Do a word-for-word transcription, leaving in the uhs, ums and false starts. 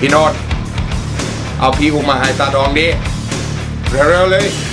พี่โนดเอาพี่กูมาให้ตาดองนี้เร็วๆเลย